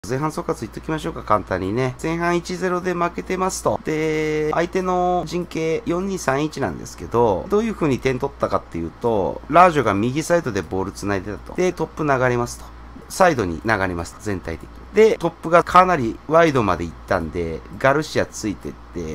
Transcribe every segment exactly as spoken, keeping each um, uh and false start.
前半総括言っときましょうか、簡単にね。前半 いちたいゼロ で負けてますと。で、相手の陣形よんにさんいちなんですけど、どういう風に点取ったかっていうと、ラージョが右サイドでボール繋いでたと。で、トップ流れますと。サイドに流れます、全体的に。で、トップがかなりワイドまで行ったんで、ガルシアついてって、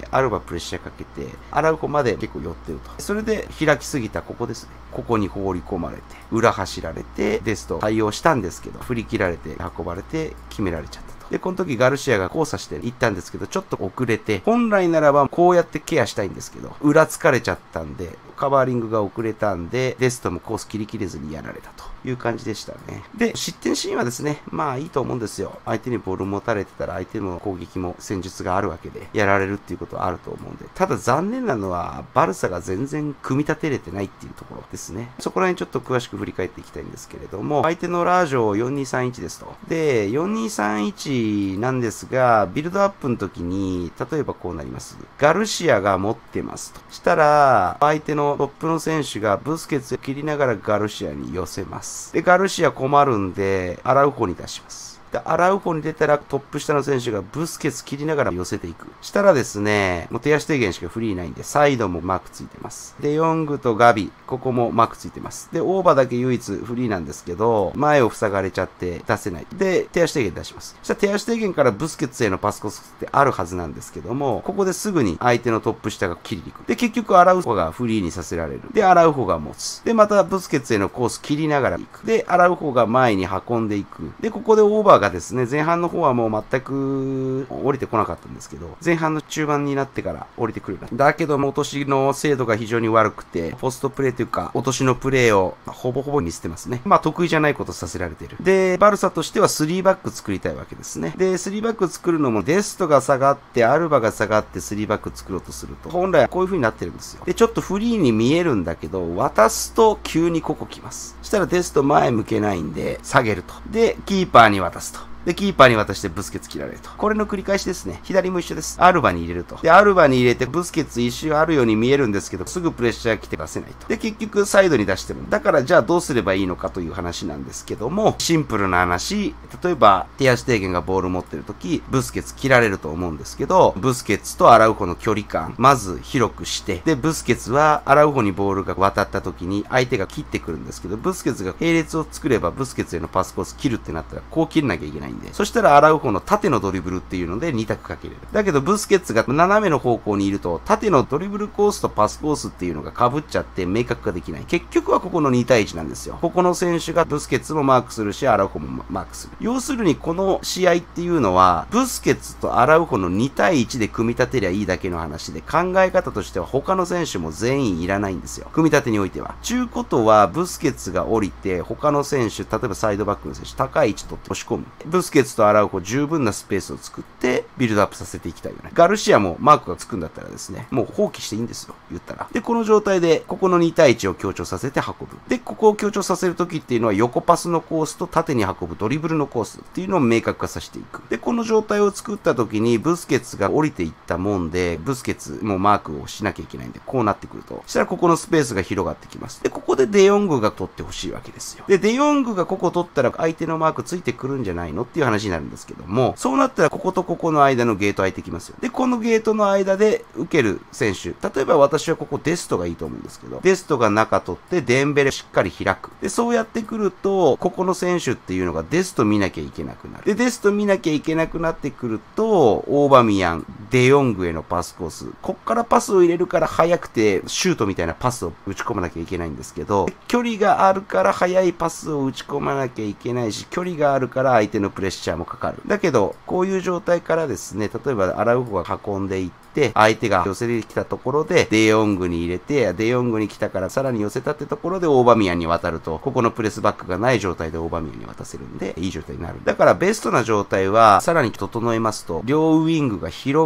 アルバプレッシャーかけて、アラウホまで結構寄ってると。それで開きすぎたここですね。ここに放り込まれて、裏走られて、ですと対応したんですけど、振り切られて、運ばれて、決められちゃった。で、この時ガルシアが交差して行ったんですけど、ちょっと遅れて、本来ならばこうやってケアしたいんですけど、裏疲れちゃったんで、カバーリングが遅れたんで、デストもコース切り切れずにやられたという感じでしたね。で、失点シーンはですね、まあいいと思うんですよ。相手にボール持たれてたら相手の攻撃も戦術があるわけで、やられるっていうことはあると思うんで。ただ残念なのは、バルサが全然組み立てれてないっていうところですね。そこら辺ちょっと詳しく振り返っていきたいんですけれども、相手のラージョよんにさんいちですと。で、よんにさんいちなんですが、ビルドアップの時に、例えばこうなります。ガルシアが持ってますと。したら、相手のトップの選手がブスケツを切りながらガルシアに寄せます。で、ガルシア困るんで、アラウホに出します。で、アラウホに出たらトップ下の選手がブスケツ切りながら寄せていく。したらですね、もう手足低減しかフリーないんで、サイドもマークついてます。で、ヨングとガビ、ここもマークついてます。で、オーバーだけ唯一フリーなんですけど、前を塞がれちゃって出せない。で、手足低減出します。そしたら手足低減からブスケツへのパスコースってあるはずなんですけども、ここですぐに相手のトップ下が切りに行く。で、結局アラウホがフリーにさせられる。で、アラウホが持つ。で、またブスケツへのコース切りながら行く。で、アラウホが前に運んでいく。で、ここでオーバーがですね、前半の方はもう全く降りてこなかったんですけど、前半の中盤になってから降りてくる。だけども落としの精度が非常に悪くて、ポストプレーというか、落としのプレーをほぼほぼ見捨てますね。まあ得意じゃないことさせられてる。で、バルサとしてはスリーバック作りたいわけですね。で、スリーバック作るのもデストが下がって、アルバが下がってスリーバック作ろうとすると、本来はこういう風になってるんですよ。で、ちょっとフリーに見えるんだけど、渡すと急にここ来ます。そしたらデスト前向けないんで、下げると。で、キーパーに渡すと。で、キーパーに渡してブスケツ切られると。これの繰り返しですね。左も一緒です。アルバに入れると。で、アルバに入れてブスケツ一周あるように見えるんですけど、すぐプレッシャー来て出せないと。で、結局サイドに出してる。だからじゃあどうすればいいのかという話なんですけども、シンプルな話、例えば手足低減がボール持ってるとき、ブスケツ切られると思うんですけど、ブスケツとアラウホの距離感、まず広くして、で、ブスケツはアラウホにボールが渡ったときに相手が切ってくるんですけど、ブスケツが並列を作ればブスケツへのパスコース切るってなったら、こう切らなきゃいけないんで、そしたらアラウホの縦のドリブルっていうのでに択かけれる。だけどブスケッツが斜めの方向にいると縦のドリブルコースとパスコースっていうのが被っちゃって明確化できない。結局はここのにたいいちなんですよ。ここの選手がブスケッツもマークするし、アラウホもマークする。要するにこの試合っていうのはブスケッツとアラウホのにたいいちで組み立てりゃいいだけの話で、考え方としては他の選手も全員いらないんですよ。組み立てにおいては。ちゅうことはブスケッツが降りて他の選手、例えばサイドバックの選手、高い位置取って押し込む。ブスケッツとアラウホ十分なスペースを作ってビルドアップさせていきたいよね。ガルシアもマークがつくんだったらですね、もう放棄していいんですよ、言ったら。で、この状態でここのにたいいちを強調させて運ぶ。で、ここを強調させるときっていうのは横パスのコースと縦に運ぶドリブルのコースっていうのを明確化させていく。で、この状態を作ったときにブスケツが降りていったもんで、ブスケツもマークをしなきゃいけないんで、こうなってくると。そしたらここのスペースが広がってきます。で、ここでデヨングが取ってほしいわけですよ。で、デヨングがここ取ったら相手のマークついてくるんじゃないのっていう話になるんですけども、そうなったらこことここの間のゲート開いてきますよ。で、このゲートの間で受ける選手。例えば私はここデストがいいと思うんですけど、デストが中取ってデンベレしっかり開く。で、そうやってくると、ここの選手っていうのがデスト見なきゃいけなくなる。で、デスト見なきゃいけなくなってくると、オーバミヤン、デヨングへのパスコース。こっからパスを入れるから速くて、シュートみたいなパスを打ち込まなきゃいけないんですけど、距離があるから速いパスを打ち込まなきゃいけないし、距離があるから相手のプレッシャーもかかる。だけど、こういう状態からですね、例えばアラウホが運んでいって、相手が寄せてきたところで、デヨングに入れて、デヨングに来たからさらに寄せたってところでオーバミヤンに渡ると、ここのプレスバックがない状態でオーバミヤンに渡せるんで、いい状態になる。だからベストな状態は、さらに整えますと、両ウィングが広がって、 、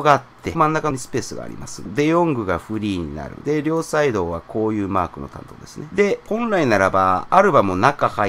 真ん中にスペースがあります。デヨングがフリーになる。で、両サイドはこういうマークの担当ですね。で、本来ならば、アルバも中入って、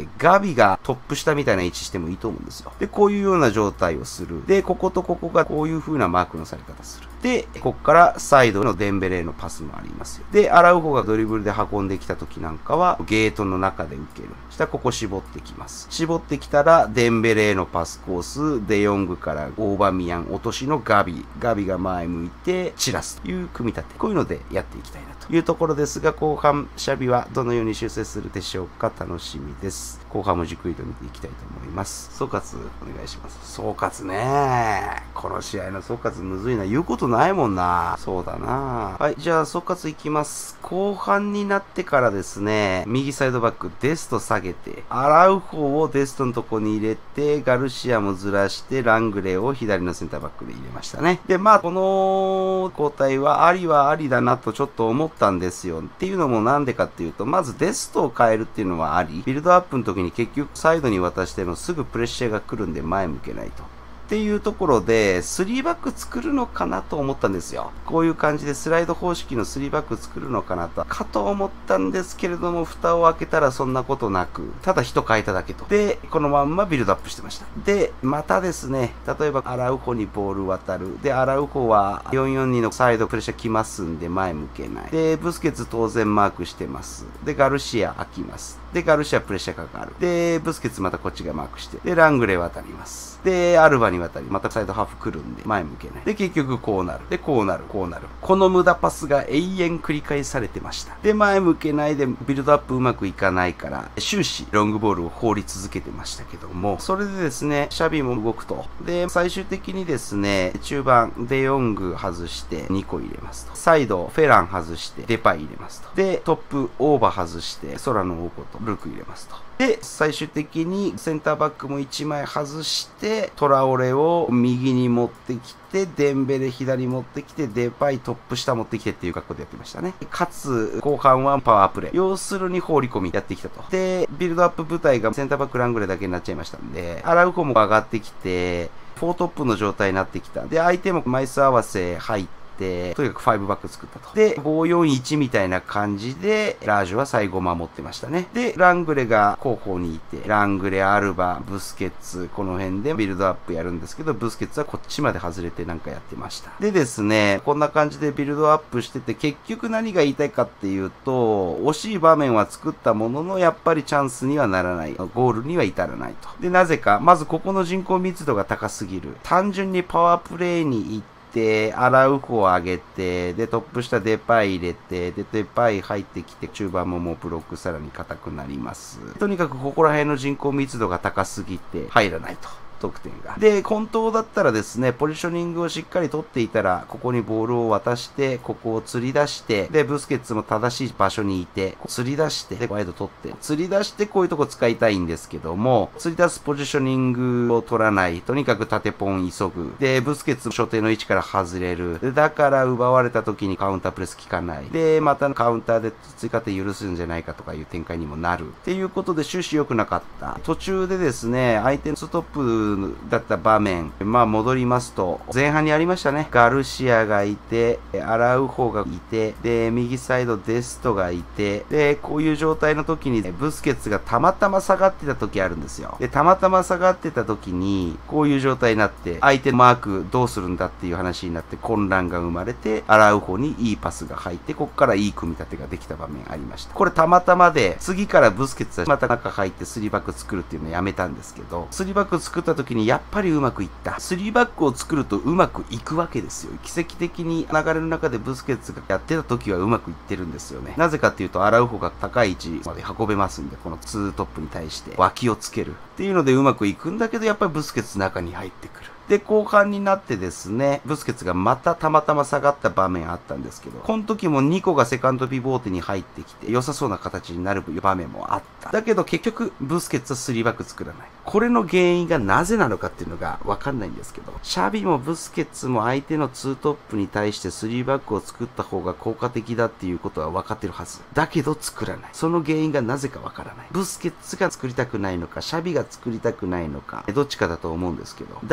ガビがトップ下みたいな位置してもいいと思うんですよ。で、こういうような状態をする。で、こことここがこういう風なマークのされ方する。で、ここからサイドのデンベレーのパスもありますよ。で、アラウホがドリブルで運んできた時なんかは、ゲートの中で受ける。そしたらここ絞ってきます。絞ってきたら、デンベレーのパスコース、デヨングからオーバミヤン、落としのガビ。ガビが前向いて、散らすという組み立て。こういうのでやっていきたいなというところですが、後半、シャビはどのように修正するでしょうか。楽しみです。後半もじっくりと見ていきたいと思います。総括お願いします。総括ね。この試合の総括むずいな。言うことないもんな。そうだな。はい、じゃあ総括いきます。後半になってからですね、右サイドバック、デスト下げて、アラウホをデストのとこに入れて、ガルシアもずらして、ラングレーを左のセンターバックで入れましたね。で、まあ、この交代はありはありだなとちょっと思ったんですよ。っていうのもなんでかっていうと、まずデストを変えるっていうのはあり、ビルドアップの時に結局サイドに渡してもすぐプレッシャーが来るんで前向けないと。っていうところで、スリーバック作るのかなと思ったんですよ。こういう感じでスライド方式のスリーバック作るのかなと、かと思ったんですけれども、蓋を開けたらそんなことなく、ただ人変えただけと。で、このまんまビルドアップしてました。で、またですね、例えばアラウホにボール渡る。で、アラウホはよんよんにのサイドプレッシャー来ますんで前向けない。で、ブスケツ当然マークしてます。で、ガルシア開きます。で、ガルシアプレッシャーかかる。で、ブスケツまたこっちがマークして。で、ラングレー渡ります。で、アルバに渡り、またサイドハーフ来るんで、前向けない。で、結局こうなる。で、こうなる、こうなる。この無駄パスが永遠繰り返されてました。で、前向けないで、ビルドアップうまくいかないから、終始、ロングボールを放り続けてましたけども、それでですね、シャビも動くと。で、最終的にですね、中盤、デヨング外してにこ入れますと。サイド、フェラン外して、デパイ入れますと。で、トップ、オーバー外して、空の王子とルク入れますと。で、最終的にセンターバックもいちまい外して、トラオレを右に持ってきて、デンベレ左持ってきて、デパイトップ下持ってきてっていう格好でやってましたね。かつ、後半はパワープレイ。要するに放り込みやってきたと。で、ビルドアップ部隊がセンターバックラングレーだけになっちゃいましたんで、アラウコも上がってきて、フォートップの状態になってきた。で、相手も枚数合わせ入って、で、とにかくごバック作ったと。で、ごよんいちみたいな感じで、ラージュは最後守ってましたね。で、ラングレが後方にいて、ラングレ、アルバ、ブスケッツ、この辺でビルドアップやるんですけど、ブスケッツはこっちまで外れてなんかやってました。でですね、こんな感じでビルドアップしてて、結局何が言いたいかっていうと、惜しい場面は作ったものの、やっぱりチャンスにはならない。ゴールには至らないと。で、なぜか、まずここの人口密度が高すぎる。単純にパワープレイに行って、で、アラウホを上げて、で、トップ下デパイ入れて、で、デパイ入ってきて、中盤ももうブロックさらに硬くなります。とにかくここら辺の人口密度が高すぎて入らないと。得点が。で、本当だったらですね、ポジショニングをしっかり取っていたら、ここにボールを渡して、ここを釣り出して、で、ブスケッツも正しい場所にいて、釣り出して、で、ワイド取って、釣り出してこういうとこ使いたいんですけども、釣り出すポジショニングを取らない。とにかく縦ポン急ぐ。で、ブスケッツも所定の位置から外れる。で、だから奪われた時にカウンタープレス効かない。で、またカウンターで追加点許すんじゃないかとかいう展開にもなる。っていうことで終始良くなかった。途中でですね、相手のストップだった場面、まあ戻りますと、前半にありましたね。ガルシアがいて、アラウホがいて、で、右サイドデストがいて、で、こういう状態の時に、ね、ブスケッツがたまたま下がってた時あるんですよ。で、たまたま下がってた時に、こういう状態になって、相手のマークどうするんだっていう話になって混乱が生まれて、アラウホにいいパスが入って、ここからいい組み立てができた場面ありました。これたまたまで、次からブスケッツはまた中入ってスリーバック作るっていうのをやめたんですけど、スリーバック作った時にやっぱりうまくいった。スリーバックを作るとうまくいくわけですよ。奇跡的に流れの中でブスケッツがやってた時はうまくいってるんですよね。なぜかっていうと、アラウホが高い位置まで運べますんで、このツートップに対して脇をつけるっていうのでうまくいくんだけど、やっぱりブスケッツ中に入ってくる。で、後半になってですね、ブスケツがまたたまたま下がった場面あったんですけど、この時もにこがセカンドピボーテに入ってきて、良さそうな形になる場面もあった。だけど結局、ブスケツはスリーバック作らない。これの原因がなぜなのかっていうのがわかんないんですけど、シャビもブスケツも相手のツートップに対してスリーバックを作った方が効果的だっていうことは分かってるはず。だけど作らない。その原因がなぜかわからない。ブスケツが作りたくないのか、シャビが作りたくないのか、どっちかだと思うんですけど、だけど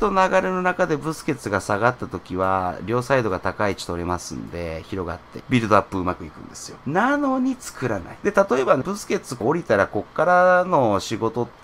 と流れの中でブスケツが下がった時は、両サイドが高い位置取れますんで、広がって、ビルドアップうまくいくんですよ。なのに作らない。で、例えば、ブスケツ降りたら、こっからの仕事って、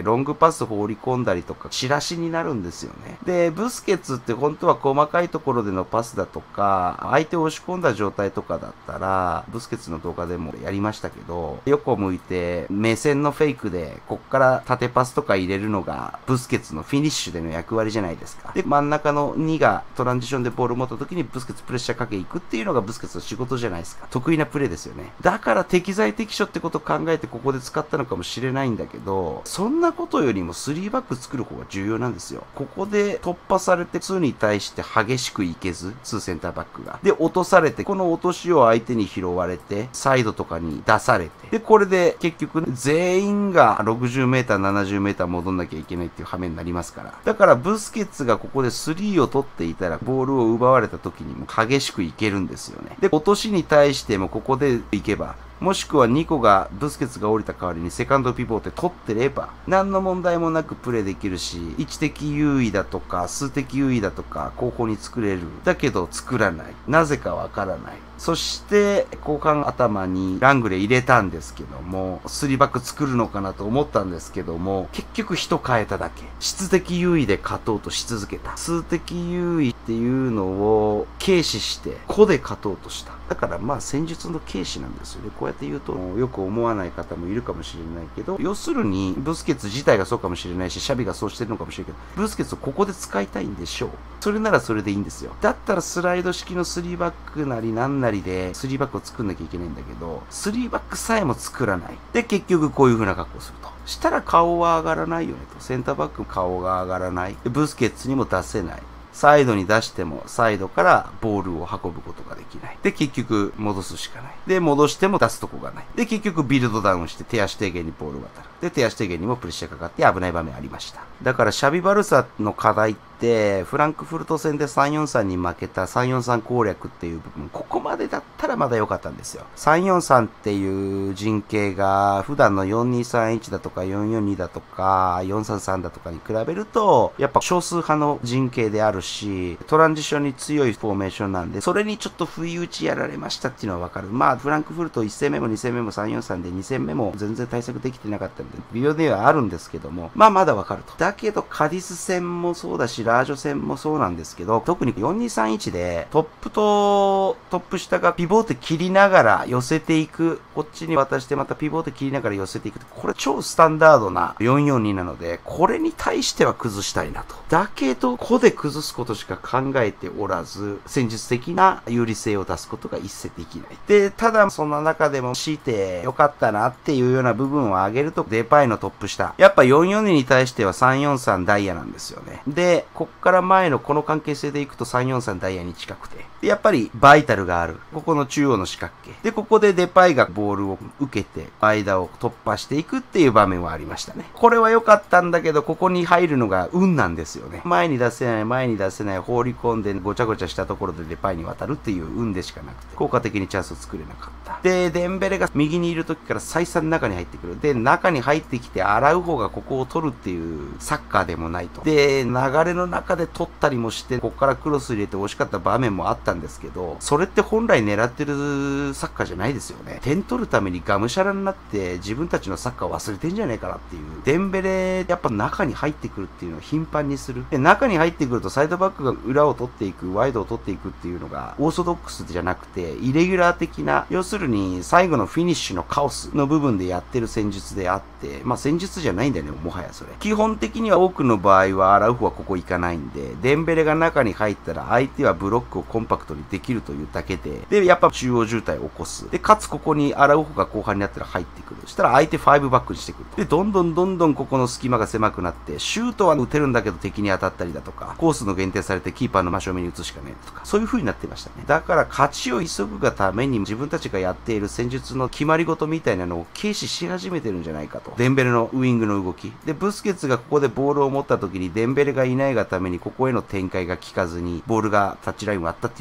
ロングパス放り込んだりとか、チラシになるんですよね。で、ブスケツって本当は細かいところでのパスだとか、相手を押し込んだ状態とかだったら、ブスケツの動画でもやりましたけど、横向いて、目線のフェイクで、こっから縦パスとか入れるのが、ブスケツのフィニッシュでの役割じゃないですか。で、真ん中のにがトランジションでボールを持った時にブスケツプレッシャーかけいくっていうのがブスケツの仕事じゃないですか。得意なプレーですよね。だから適材適所ってことを考えてここで使ったのかもしれないんだけど、そんなことよりもスリーバック作る方が重要なんですよ。ここで突破されてにに対して激しくいけず、にセンターバックが。で、落とされて、この落としを相手に拾われて、サイドとかに出されて、で、これで結局、ね、全員がろくじゅうメーター、ななじゅうメーター戻んなきゃいけないっていう羽目になりますから。だから、ブスケツがここでスリーを取っていたら、ボールを奪われた時にも激しくいけるんですよね。で、落としに対してもここでいけば、もしくはにこが、ブスケツが降りた代わりにセカンドピボーって取ってれば、何の問題もなくプレイできるし、いち的優位だとか、数的優位だとか、後方に作れる。だけど作らない。なぜかわからない。そして、後半頭にラングレー入れたんですけども、スリーバック作るのかなと思ったんですけども、結局人変えただけ。質的優位で勝とうとし続けた。数的優位っていうのを軽視して、個で勝とうとした。だからまあ戦術の軽視なんですよね。こうやって言うとよく思わない方もいるかもしれないけど、要するにブスケツ自体がそうかもしれないし、シャビがそうしてるのかもしれないけど、ブスケツをここで使いたいんでしょう。それならそれでいいんですよ。だったらスライド式のスリーバックなりなんなりでスリーバックを作んなきゃいけないんだけど、スリーバックさえも作らない。で、結局こういう風な格好をすると。したら顔は上がらないよねと。センターバック顔が上がらない。で、ブスケツにも出せない。サイドに出しても、サイドからボールを運ぶことができない。で、結局、戻すしかない。で、戻しても出すとこがない。で、結局、ビルドダウンして、手足低減にボールが当たる。で、手足低減にもプレッシャーかかって危ない場面ありました。だから、シャビバルサの課題って、フランクフルト戦でさんよんさんに負けたさんよんさん攻略っていう部分、ここまでだったらまだ良かったんですよ。さんよんさんっていう陣形が、普段のよんにさんいちだとかよんよんにだとか、よんさんさんだとかに比べると、やっぱ少数派の陣形であるし、トランジションに強いフォーメーションなんで、それにちょっと不意打ちやられましたっていうのはわかる。まあ、フランクフルトいち戦目もに戦目もさんよんさんでに戦目も全然対策できてなかったので、微妙ではあるんですけども、まあまだわかると。だけど、カディス戦もそうだし、ラージョ戦もそうなんですけど、特によんにさんいちで、トップとトップ下がピボーテ切りながら寄せていく。こっちに渡してまたピボーテ切りながら寄せていく。これ超スタンダードなよんよんになので、これに対しては崩したいなと。だけど、個で崩すことしか考えておらず、戦術的な有利性を出すことが一切できない。で、ただそんな中でも強いて良かったなっていうような部分を挙げると、デパイのトップ下。やっぱよんよんにに対してはさんよんさんダイヤなんですよね。で、こっから前のこの関係性でいくとさんよんさんダイヤに近くて。で、やっぱりバイタルがある。ここの中央の四角形。で、ここでデパイがボールを受けて、間を突破していくっていう場面はありましたね。これは良かったんだけど、ここに入るのが運なんですよね。前に出せない、前に出せない、放り込んでごちゃごちゃしたところでデパイに渡るっていう運でしかなくて、効果的にチャンスを作れなかった。で、デンベレが右にいる時から再三中に入ってくる。で、中に入ってきて洗う方がここを取るっていうサッカーでもないと。で、流れの中で取ったりもして、ここからクロス入れて惜しかった場面もあったんですけど、それって本来狙ってるサッカーじゃないですよね。点取るためにがむしゃらになって自分たちのサッカーを忘れてんじゃないかなっていう。デンベレ、やっぱ中に入ってくるっていうのを頻繁にする。で、中に入ってくるとサイドバックが裏を取っていく、ワイドを取っていくっていうのがオーソドックスじゃなくて、イレギュラー的な、要するに最後のフィニッシュのカオスの部分でやってる戦術であって、まあ戦術じゃないんだよね、もはやそれ。基本的には多くの場合はアラウフはここ行かないんで、デンベレが中に入ったら相手はブロックをコンパクトにできるというだけで、で、やっぱ中央渋滞を起こす。で、かつここにアラウフが後半になったら入ってくる。そしたら相手ファイブバックにしてくる。で、どんどんどんどんここの隙間が狭くなって、シュートは打てるんだけど敵に当たったりだとか、コースの限定されてキーパーの真正面に打つしかねえとか、そういう風になってましたね。だから勝ちを急ぐがために自分たちがやっている戦術の決まり事みたいなのを軽視し始めてるんじゃないかと。デンベレのウイングの動き。で、ブスケツがここでボールを持った時にデンベレがいないがためにここへの展開が効かずに、ボールがタッチラインを割ったっていう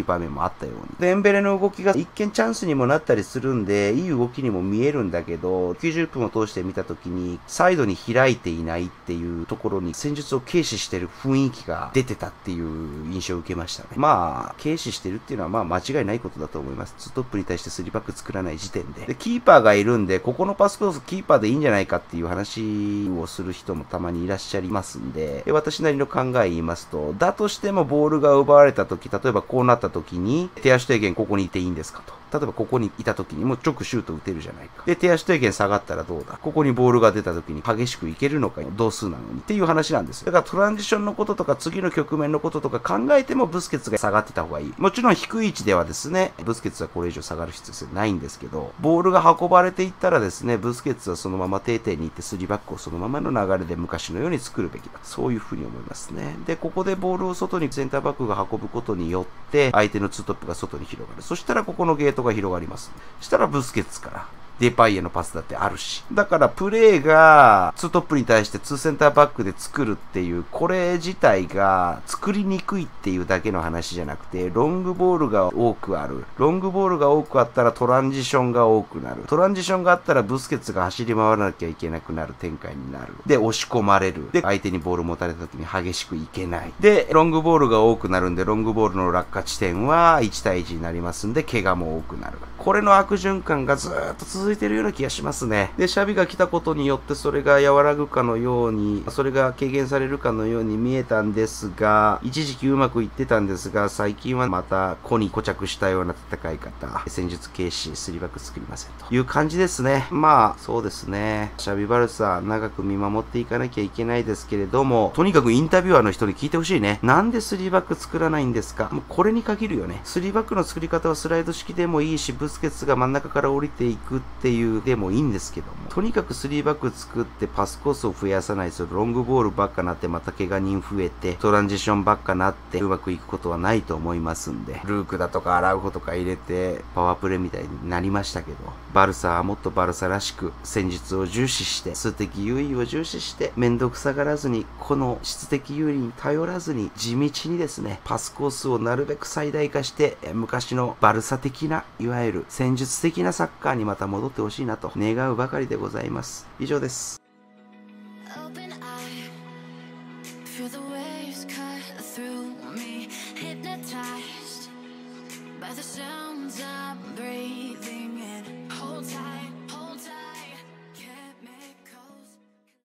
場面もあったように。デンベレの動きが一見チャンスにもなったりするんで、いい動きにも見えるんだけど、きゅうじゅっぷんを通して見たときに、サイドに開いていないっていうところに戦術を軽視してる雰囲気が出てたっていう印象を受けましたね。まあ、軽視してるっていうのはまあ間違いないことだと思います。ツートップに対してスリーバック作らない時点で。で、キーパーがいるんで、ここのパスコースキーパーでいいんじゃないかっていう話をする人もたまにいらっしゃいますんで、で私なりの考え言いますと、だとしてもボールが奪われた時、例えばこうなった時に、手足低減ここにいていいんですかと。例えばここにいた時にもう直シュート打てるじゃないか。で、手足低減下がったらどうだ。ここにボールが出た時に激しくいけるのか、同数なのにっていう話なんですよ。だからトランジションのこととか次の局面のこととか考えてもブスケツが下がってた方がいい。もちろん低い位置ではですね、ブスケツはこれ以上下がる必要性ないんですけど、ボールが運ばれていったらですね、ブスケツはそのまま定点に行ってスリーバックをそのままの流れで昔のように作るべきだ。そういうふうに思いますね。で、ここでボールを外にセンターバックが運ぶことによって、相手のツートップが外に広がる。そしたらここのゲートが広がります。したらブスケツからデパイエのパスだってあるし。だからプレーがツートップに対してツーセンターバックで作るっていう、これ自体が作りにくいっていうだけの話じゃなくて、ロングボールが多くある。ロングボールが多くあったらトランジションが多くなる。トランジションがあったらブスケツが走り回らなきゃいけなくなる展開になる。で、押し込まれる。で、相手にボール持たれた時に激しくいけない。で、ロングボールが多くなるんで、ロングボールの落下地点はいち対いちになりますんで、怪我も多くなる。これの悪循環がずーっと続いてるような気がしますね。で、シャビが来たことによってそれが和らぐかのように、それが軽減されるかのように見えたんですが、一時期うまくいってたんですが、最近はまた子に固着したような戦い方、戦術軽視、スリーバック作りませんという感じですね。まあ、そうですね。シャビバルサ、長く見守っていかなきゃいけないですけれども、とにかくインタビュアーの人に聞いてほしいね。なんでスリーバック作らないんですか？もうこれに限るよね。スリーバックの作り方はスライド式でもいいし、ブスケツが真ん中から降りていくっていうでもいいんですけども、とにかくスリーバック作ってパスコースを増やさないとロングボールばっかなってまた怪我人増えてトランジションばっかなってうまくいくことはないと思いますんで、ルークだとかアラウホとか入れてパワープレイみたいになりましたけど、バルサはもっとバルサらしく戦術を重視して数的優位を重視してめんどくさがらずにこの質的優位に頼らずに地道にですね、パスコースをなるべく最大化して昔のバルサ的ないわゆる戦術的なサッカーにまた戻ってほしいなと願うばかりでございます。以上です。By the sounds of